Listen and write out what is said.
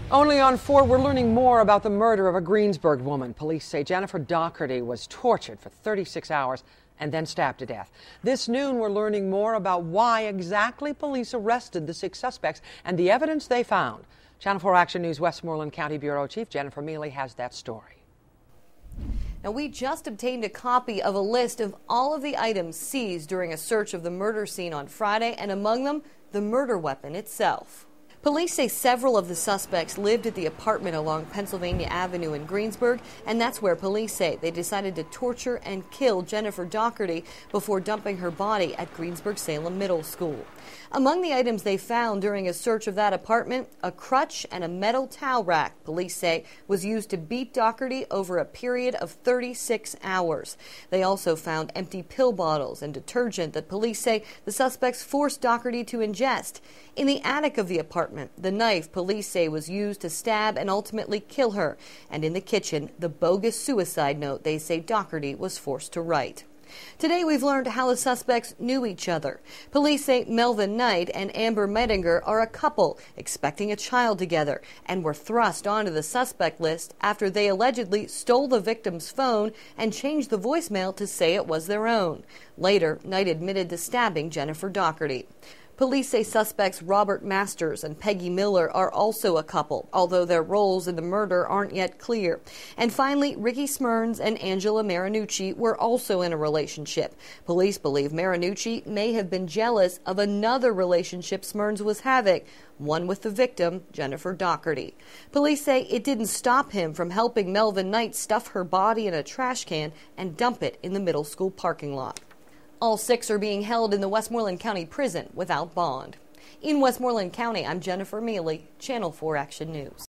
Only on 4, we're learning more about the murder of a Greensburg woman. Police say Jennifer Doherty was tortured for 36 hours and then stabbed to death. This noon, we're learning more about why exactly police arrested the 6 suspects and the evidence they found. Channel 4 Action News Westmoreland County Bureau Chief Jennifer Mealy has that story. Now, we just obtained a copy of a list of all of the items seized during a search of the murder scene on Friday, and among them, the murder weapon itself. Police say several of the suspects lived at the apartment along Pennsylvania Avenue in Greensburg, and that's where police say they decided to torture and kill Jennifer Doherty before dumping her body at Greensburg-Salem Middle School. Among the items they found during a search of that apartment, a crutch and a metal towel rack, police say, was used to beat Doherty over a period of 36 hours. They also found empty pill bottles and detergent that police say the suspects forced Doherty to ingest. In the attic of the apartment, the knife police say was used to stab and ultimately kill her. And in the kitchen, the bogus suicide note they say Doherty was forced to write. Today, we've learned how the suspects knew each other. Police say Melvin Knight and Amber Medinger are a couple expecting a child together and were thrust onto the suspect list after they allegedly stole the victim's phone and changed the voicemail to say it was their own. Later, Knight admitted to stabbing Jennifer Doherty. Police say suspects Robert Masters and Peggy Miller are also a couple, although their roles in the murder aren't yet clear. And finally, Ricky Smyrns and Angela Marinucci were also in a relationship. Police believe Marinucci may have been jealous of another relationship Smyrns was having, one with the victim, Jennifer Doherty. Police say it didn't stop him from helping Melvin Knight stuff her body in a trash can and dump it in the middle school parking lot. All 6 are being held in the Westmoreland County Prison without bond. In Westmoreland County, I'm Jennifer Mealy, Channel 4 Action News.